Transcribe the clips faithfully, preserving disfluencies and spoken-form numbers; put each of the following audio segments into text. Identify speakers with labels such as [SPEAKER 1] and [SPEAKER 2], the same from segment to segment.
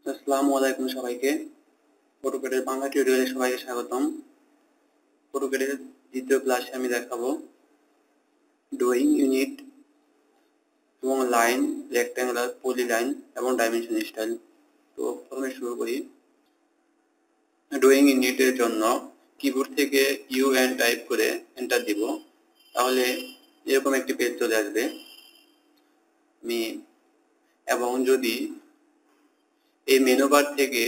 [SPEAKER 1] আসসালামু আলাইকুম সবাইকে। অটোক্যাডের বাংলা টিউটোরিয়ালে সবাইকে স্বাগতম। অটোক্যাডের দ্বিতীয় ক্লাসে আমি দেখাবো ড্রয়িং ইউনিট এবং লাইন, রেক্ট্যাঙ্গুলার, পলিলাইন এবং ডাইমেনশন স্টাইল। তো প্রথমে শুরু করি। ড্রয়িং ইউনিটের জন্য কিবোর্ড থেকে ইউ এন টাইপ করে এন্টার দিব, তাহলে এরকম একটি পেজ চলে আসবে। আমি এবং যদি এই মেনু বার থেকে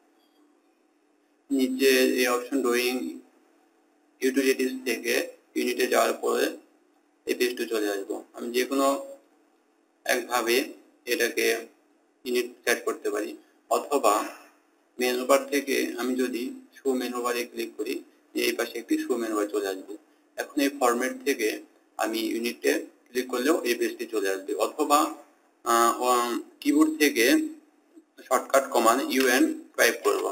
[SPEAKER 1] নিচে এই অপশন ড্রয়িং ইউটিলিটিস থেকে ইউনিটে যাওয়ার পরে এই পেজটি চলে আসবো। আমি যে কোনো একভাবে এটাকে ইউনিট সেট করতে পারি, অথবা মেনু বার থেকে আমি যদি শো মেনু বারে ক্লিক করি, এই পাশে একটি শো মেনু বার চলে আসবে। এখন এই ফরম্যাট থেকে আমি ইউনিটে ক্লিক করলেও এই পেজটি চলে আসবে, অথবা কিবোর্ড থেকে শর্টকাট কমান্ড ইউএন টাইপ করব।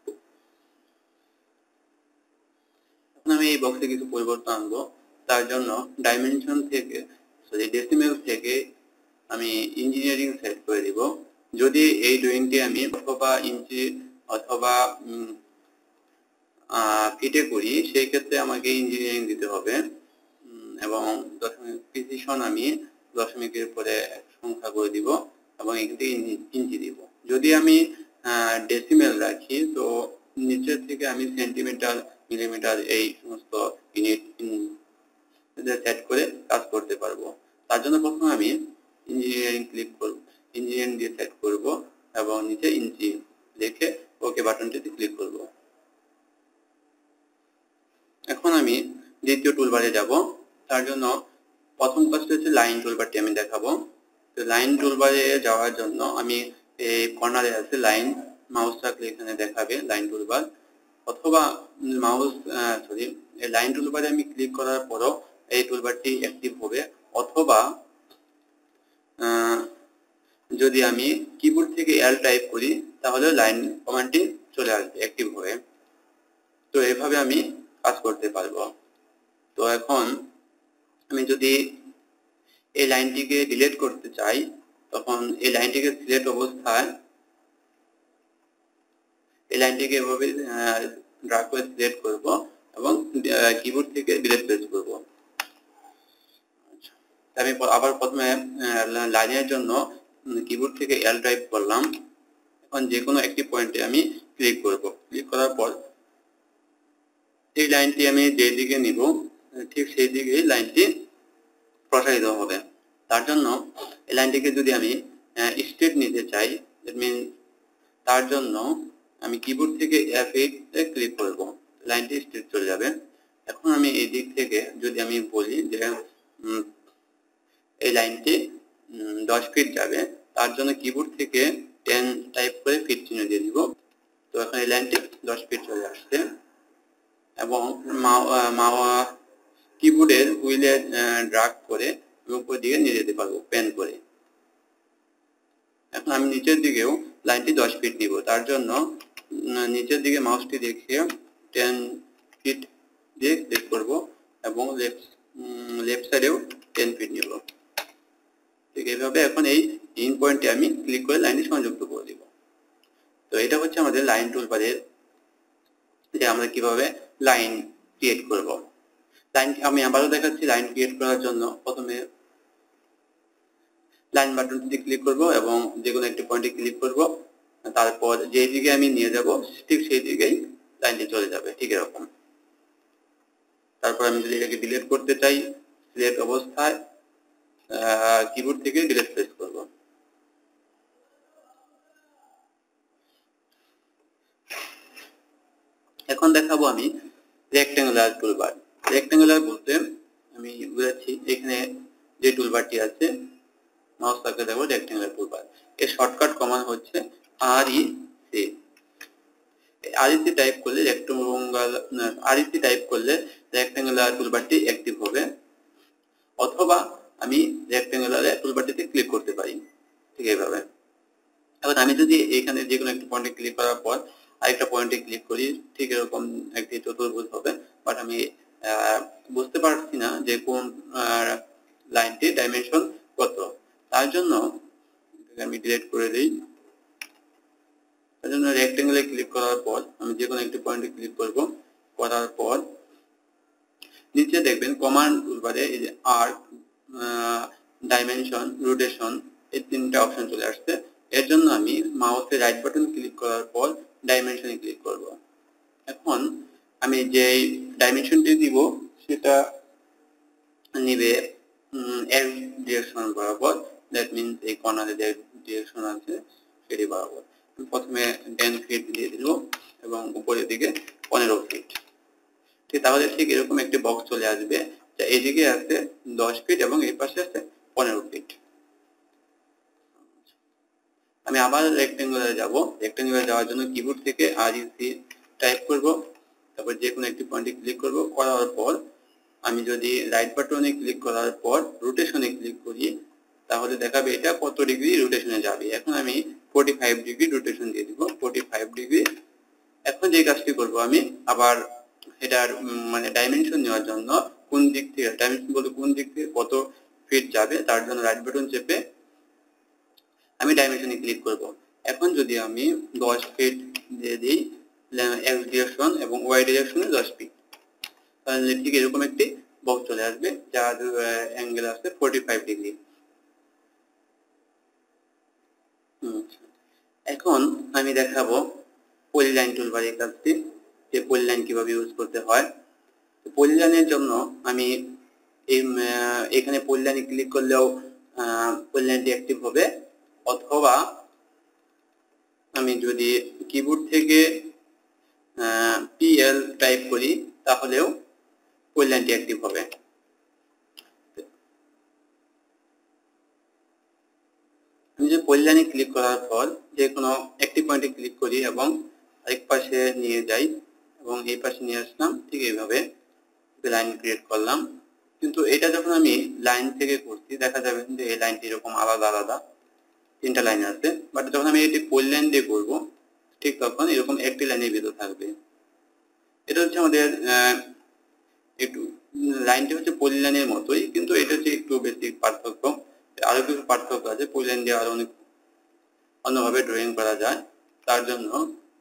[SPEAKER 1] এখন আমি এই বক্সে কিছু পরিবর্তন আনবো। তার জন্য ডাইমেনশন থেকে সরি ডেসিমেল থেকে আমি ইঞ্জিনিয়ারিং সেট করে দিব। যদি এই ড্রয়িংটি আমি অথবা ইঞ্চি অথবা ফিটে করি, সেই ক্ষেত্রে আমাকে ইঞ্জিনিয়ারিং দিতে হবে, এবং দশমিক প্রিসিশন আমি দশমিকের পরে সংখ্যা করে দিব এবং এখানে ইঞ্চি দিব। যদি আমি ডেসিমেল রাখি, তো নিচের থেকে আমি সেন্টিমিটার, মিলিমিটার এই সমস্ত ইউনিট সেট করে কাজ করতে পারবো। তার জন্য প্রথমে আমি ইঞ্জিনিয়ারিং ক্লিক করব, ইঞ্জিনিয়ারিং দিয়ে সেট করব এবং নিচে ইঞ্চি লিখে ওকে বাটনটিতে ক্লিক করব। এখন আমি দ্বিতীয় টুলবারে যাব। তার জন্য প্রথম কাজটা হচ্ছে লাইন টুলবারটি আমি দেখাবো। তো লাইন টুলবারে যাওয়ার জন্য আমি এই কর্নারে আছে লাইন, মাউস রাখলে এখানে দেখাবে লাইন টুলবার, অথবা মাউস সরি এই লাইন টুলবারে আমি ক্লিক করার পরও এই টুলবারটি অ্যাক্টিভ হবে, অথবা যদি আমি কিবোর্ড থেকে এল টাইপ করি, তাহলে লাইন কমান্ডটি চলে আসবে, অ্যাক্টিভ হবে। তো এভাবে আমি কাজ করতে পারবো। তো এখন আমি যদি এই লাইনটিকে ডিলিট করতে চাই, তখন এই লাইনটিকে সিলেক্ট অবস্থায় এই লাইনটিকে এভাবে ড্র্যাগ করে সিলেক্ট করব এবং কিবোর্ড থেকে ডিলিট প্রেস করব। আমি আবার প্রথমে লাইনের জন্য কিবোর্ড থেকে এল টাইপ করলাম। এখন যে কোনো একটি পয়েন্টে আমি ক্লিক করব। ক্লিক করার পর এই লাইনটি আমি যে দিকে নিব, ঠিক সেই দিকে লাইনটি প্রসারিত হবে। তার জন্য এই লাইনটিকে যদি আমি স্ট্রেট নিতে চাই, দ্যাট মিন তার জন্য আমি কিবোর্ড থেকে এফ এইট এ ক্লিক করব, লাইনটি স্ট্রেট চলে যাবে। এখন আমি এই দিক থেকে যদি আমি বলি যে এই লাইনটি দশ ফিট যাবে, তার জন্য কিবোর্ড থেকে টেন টাইপ করে ফিট চিহ্ন দিয়ে দিব। তো এখন এই লাইনটি দশ ফিট চলে আসছে এবং কিবোর্ডের হুইলে ড্র্যাগ করে উপর দিকে নিয়ে যেতে পারবো পেন করে। এখন আমি নিচের দিকেও লাইনটি দশ ফিট নিব। তার জন্য নিচের দিকে মাউসটি দেখিয়ে টেন ফিট দিয়ে ক্লিক করব এবং লেফট লেফট সাইডেও টেন ফিট নিব। ঠিক এইভাবে এখন এই ইন পয়েন্টে আমি ক্লিক করে লাইনটি সংযুক্ত করে দিব। তো এটা হচ্ছে আমাদের লাইন টুলবারের যে আমরা কিভাবে লাইন ক্রিয়েট করব। লাইন আমি আবারও দেখাচ্ছি। লাইন ক্রিয়েট করার জন্য প্রথমে লাইন বাটনটিতে ক্লিক করব এবং যে কোনো একটি পয়েন্টে ক্লিক করব, তারপর যে দিকে আমি নিয়ে যাব ঠিক সেই দিকেই লাইনটি চলে যাবে, ঠিক এরকম। তারপর আমি যদি এটাকে ডিলিট করতে চাই, সিলেক্ট অবস্থায় কিবোর্ড থেকে ডিলিট প্রেস করব। এখন দেখাবো আমি রেক্ট্যাঙ্গুলার টুলবার। রেক্ট্যাঙ্গুলার বলতে আমি বুঝাচ্ছি এখানে যে টুলবারটি আছে, মাউস রাখলে দেখো রেক্ট্যাঙ্গুলার টুলবার। এর শর্টকাট কমান্ড হচ্ছে R E C. R E C type করলে rectangular R E C type করলে রেক্ট্যাঙ্গুলার টুলবারটি অ্যাক্টিভ হবে, অথবা আমি রেক্ট্যাঙ্গুলার টুলবারটিতে ক্লিক করতে পারি, ঠিক এইভাবে। এখন আমি যদি এখানে যে কোনো একটি পয়েন্টে ক্লিক করার পর আরেকটা পয়েন্টে ক্লিক করি, ঠিক এরকম একটি চতুর্ভুজ হবে, বাট আমি বুঝতে পারছি না যে কোন লাইনটি ডাইমেনশন কত। তার জন্য আমি ডিলিট করে দিই। তার জন্য রেক্টেঙ্গেলে ক্লিক করার পর আমি যে কোনো একটি পয়েন্টে ক্লিক করব। করার পর নিচে দেখবেন কমান্ড টুলবারে এই যে আর্ক, ডাইমেনশন, রোটেশন এই তিনটা অপশন চলে আসছে। এর জন্য আমি মাউসে রাইট বাটন ক্লিক করার পর ডাইমেনশনে ক্লিক করব। এখন আমি যে ডাইমেনশনটি দিব সেটা নিবে এক্স ডিরেকশন বরাবর, দ্যাট মিনস এই কর্নারে যে ডিরেকশন আছে সেটি বরাবর। প্রথমে টেন ফিট দিয়ে দিল এবং উপরের দিকে পনেরো ফিট। ঠিক তাহলে ঠিক এরকম একটি বক্স চলে আসবে, যা এদিকে আছে দশ ফিট এবং এই পাশে আছে পনেরো ফিট। আমি আবার রেক্টেঙ্গুলারে যাব। রেক্টেঙ্গুলারে যাওয়ার জন্য কিবোর্ড থেকে আর ই সি টাইপ করব, তারপর যে কোনো একটি পয়েন্টে ক্লিক করব। করার পর আমি যদি রাইট বাটনে ক্লিক করার পর রোটেশনে ক্লিক করি তাহলে দেখাবে এটা কত ডিগ্রি রোটেশনে যাবে। এখন আমি পঁয়তাল্লিশ ডিগ্রি রোটেশন দিয়ে দিব, পঁয়তাল্লিশ ডিগ্রি। এখন যে কাজটি করব আমি আবার এটার মানে ডাইমেনশন নেওয়ার জন্য কোন দিক থেকে ডাইমেনশন বলতে কোন দিক থেকে কত ফিট যাবে তার জন্য রাইট বাটন চেপে আমি ডাইমেনশনে ক্লিক করব। এখন যদি আমি দশ ফিট দিয়ে দিই এক্স ডিরেকশন এবং ওয়াই ডিরেকশনে দশ ফিট, তাহলে ঠিক এরকম একটি বক্স চলে আসবে যার অ্যাঙ্গেল আছে পঁয়তাল্লিশ ডিগ্রি। এখন আমি দেখাবো পলিলাইন টুলবারের কাজটি, যে পলিলাইন কিভাবে ইউজ করতে হয়। পলিলাইনের জন্য আমি এখানে পলিলাইনে ক্লিক করলেও পলিলাইনটি অ্যাক্টিভ হবে, অথবা আমি যদি কিবোর্ড থেকে পিএল টাইপ করি তাহলেও পলিলাইনটি অ্যাক্টিভ হবে। আমি যে পলিলাইনে ক্লিক করার পর যে কোনো একটি পয়েন্টে ক্লিক করি এবং আরেক পাশে নিয়ে যাই এবং এই পাশে নিয়ে আসলাম, ঠিক এইভাবে লাইন ক্রিয়েট করলাম। কিন্তু এটা যখন আমি লাইন থেকে করছি দেখা যাবে যে এই লাইনটি এরকম আলাদা আলাদা তিনটা লাইন আছে, বাট যখন আমি এটি পলিলাইন দিয়ে করবো ঠিক তখন এরকম একটি লাইনের ভিতর থাকবে। এটা হচ্ছে আমাদের একটু লাইনটি হচ্ছে পলিলাইনের মতোই, কিন্তু এটা হচ্ছে একটু বেসিক পার্থক্য। আরো কিছু পার্থক্য আছে, পলিলাইন দিয়ে আরো অনেক অন্যভাবে ড্রয়িং করা যায়। তার জন্য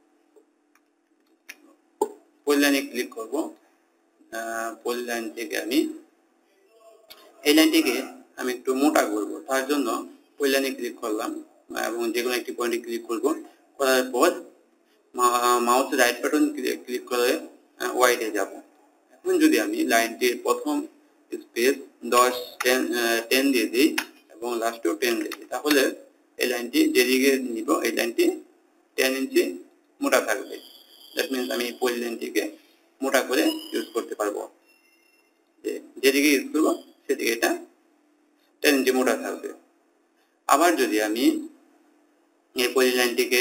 [SPEAKER 1] পলিলাইনে ক্লিক করব। পলিলাইন থেকে আমি এই লাইনটিকে আমি একটু মোটা করব, তার জন্য পলিলাইনে ক্লিক করলাম এবং যে কোনো একটি পয়েন্টে ক্লিক করব। করার পর মাউস রাইট বাটন ক্লিক করে ওয়াইডে যাব। এখন যদি আমি লাইনটির প্রথম স্পেস দশ টেন টেন দিয়ে দিই এবং লাস্টেও টেন দিয়ে দিই, তাহলে এই লাইনটি যেদিকে নিব এই লাইনটি টেন ইঞ্চি মোটা থাকবে। দ্যাট মিনস আমি পলিলাইনটিকে মোটা করে ইউজ করতে পারবো, যেদিকে ইউজ করবো সেদিকে এটা টেন ইঞ্চি মোটা থাকবে। আবার যদি আমি এই পলিলাইনটিকে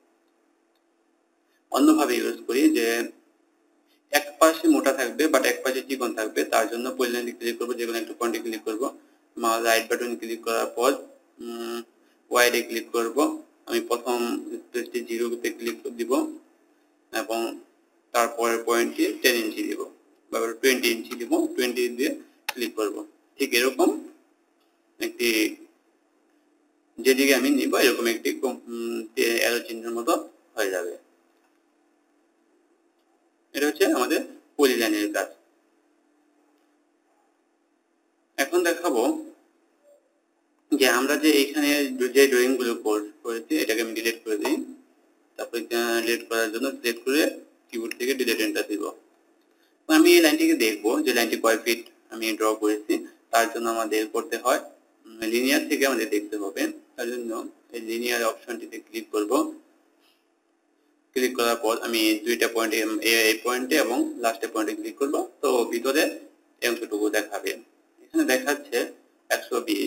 [SPEAKER 1] অন্যভাবে ইউজ করি, যে এক পাশে মোটা থাকবে বাট এক পাশে চিকন থাকবে, তার জন্য পলিলাইনে ক্লিক করবো, যে কোনো একটা পয়েন্টে ক্লিক করবো, মাউস রাইট বাটন ক্লিক করার পর ওয়াইডে ক্লিক করব। আমি প্রথম স্পেসটি জিরোতে ক্লিক দিব এবং তারপরের পয়েন্টটি টেন ইঞ্চি দিব বা টোয়েন্টি ইঞ্চি দিব, টোয়েন্টি দিয়ে ক্লিক করব। ঠিক এরকম একটি যেদিকে আমি নিব এরকম একটি অ্যারো চিহ্নের মতো হয়ে যাবে। এটা হচ্ছে আমাদের পলিলাইনের কাজ। এখন দেখাবো যে আমরা যে এখানে যে ড্রয়িং গুলো করেছি এটাকে আমি ডিলিট করে দিই। তারপর ডিলিট করার জন্য সিলেক্ট করে কিবোর্ড থেকে ডিলিট এন্টার দিব। আমি এই লাইনটিকে দেখবো যে লাইনটি কয় ফিট আমি ড্র করেছি, তার জন্য আমাদের করতে হয় লিনিয়ার থেকে আমাদের দেখতে হবে। তার জন্য এই লিনিয়ার অপশনটিতে ক্লিক করব। ক্লিক করার পর আমি দুইটা পয়েন্টে এই পয়েন্টে এবং লাস্টের পয়েন্টে ক্লিক করব, তো ভিতরে অংশটুকু দেখাবে। এখানে দেখাচ্ছে একশো বিশ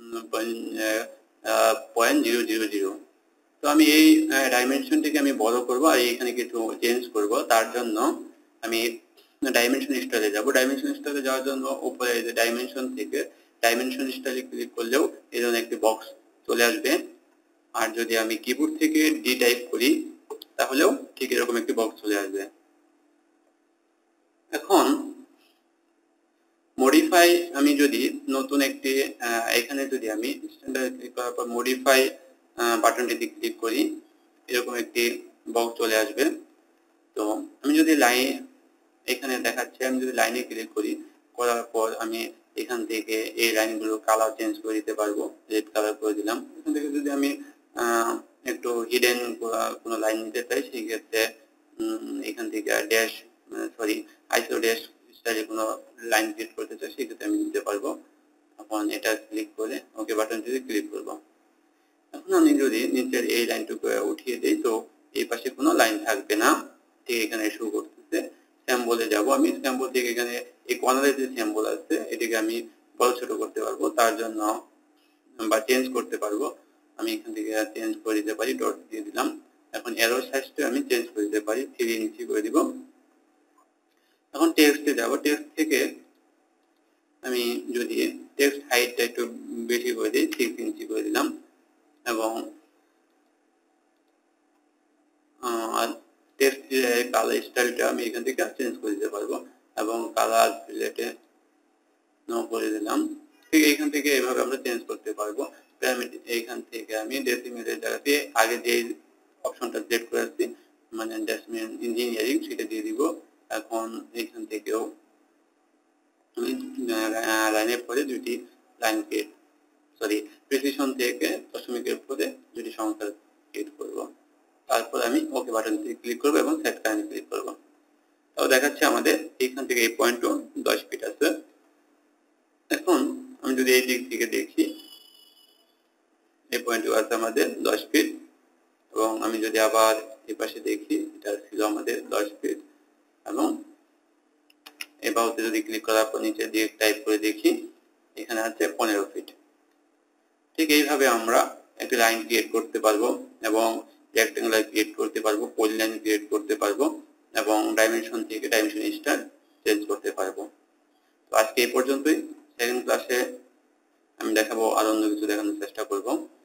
[SPEAKER 1] পয়েন্ট জিরো জিরো জিরো। তো আমি এই ডাইমেনশনটিকে আমি বড় করব আর এখানে কিছু চেঞ্জ করব। তার জন্য আমি ডাইমেনশন স্টাইলে যাব। ডাইমেনশন স্টাইলে যাওয়ার জন্য উপরে যে ডাইমেনশন থেকে ডাইমেনশন স্টাইলে ক্লিক করলেও এই ধরনের একটি বক্স চলে আসবে। আর যদি আমি কিবোর্ড থেকে ডি টাইপ করি তাহলেও ঠিক এরকম একটি বক্স চলে আসবে। এখন মডিফাই আমি যদি নতুন একটি এখানে যদি আমি স্ট্যান্ডার্ড ক্লিক করার পর মডিফাই বাটনটিতে ক্লিক করি, এরকম একটি বক্স চলে আসবে। তো আমি যদি লাইন এখানে দেখাচ্ছে, আমি যদি লাইনে ক্লিক করি, করার পর আমি এখান থেকে এই লাইনগুলো কালার চেঞ্জ করে দিতে পারবো। রেড কালার করে দিলাম। এখান থেকে যদি আমি একটু হিডেন কোনো লাইন নিতে চাই, সেই ক্ষেত্রে এখান থেকে ড্যাশ সরি আইসো ড্যাশ স্টাইলে কোনো লাইন ক্রিয়েট করতে চাই, সেই ক্ষেত্রে আমি নিতে পারবো। এখন এটা ক্লিক করে ওকে বাটন যদি ক্লিক করবো, এখন আমি যদি নিচের এই লাইনটুকু উঠিয়ে দিই, তো এই পাশে কোনো লাইন থাকবে না। ঠিক এখানে শো করতেছে। স্যাম্বলে যাব, আমি স্যাম্বল থেকে এখানে এই কর্নারে যে স্যাম্বল আছে এটাকে আমি বড় ছোট করতে পারবো, তার জন্য বা চেঞ্জ করতে পারবো। আমি এখান থেকে চেঞ্জ করে দিতে পারি, ডট দিয়ে দিলাম। এখন অ্যারো সাইজটা আমি চেঞ্জ করে দিতে পারি, থ্রি ইঞ্চি করে দিব। এখন টেক্সটে যাব, টেক্সট থেকে আমি যদি টেক্সট হাইটটা একটু বেশি করে দিই, সিক্স ইঞ্চি করে দিলাম। এবং টেক্সট কালার স্টাইলটা আমি এখান থেকে চেঞ্জ করে দিতে পারবো এবং কালার প্যালেটে নো করে দিলাম। ঠিক এইখান থেকে এভাবে আমরা চেঞ্জ করতে পারবো। এইখান থেকে আমি ডেসিমেলের জায়গাতে আগে যে অপশনটা সিলেক্ট করে আসছি, মানে ডেসিমেল ইঞ্জিনিয়ারিং, সেটা দিয়ে দিব। এখন এইখান থেকেও আমি লাইনের পরে দুইটি লাইন ক্রিয়েট সরি প্রিসিশন থেকে দশমিকের পরে দুটি সংখ্যা ক্রিয়েট করব। তারপর আমি ওকে বাটনটি ক্লিক করব এবং সেট কারেন্ট ক্লিক করব। তাও দেখাচ্ছে আমাদের এইখান থেকে এই পয়েন্টও দশ ফিট আছে। এখন আমি যদি এই দিক থেকে দেখি, এই পয়েন্টও আছে আমাদের দশ ফিট। এবং আমি যদি আবার এই পাশে দেখি, এটা ছিল আমাদের দশ ফিট। এবং এই বাহুতে যদি ক্লিক করার পর নিচে দিয়ে টাইপ করে দেখি, এখানে আছে পনেরো ফিট। ঠিক এইভাবে আমরা একটা লাইন ক্রিয়েট করতে পারবো এবং রেক্ট্যাঙ্গুলার ক্রিয়েট করতে পারবো, পলিলাইন ক্রিয়েট করতে পারবো এবং ডাইমেনশন থেকে ডাইমেনশন স্টাইল চেঞ্জ করতে পারবো। তো আজকে এই পর্যন্তই। সেকেন্ড ক্লাসে আমি দেখাবো, আরো অন্য কিছু দেখানোর চেষ্টা করবো।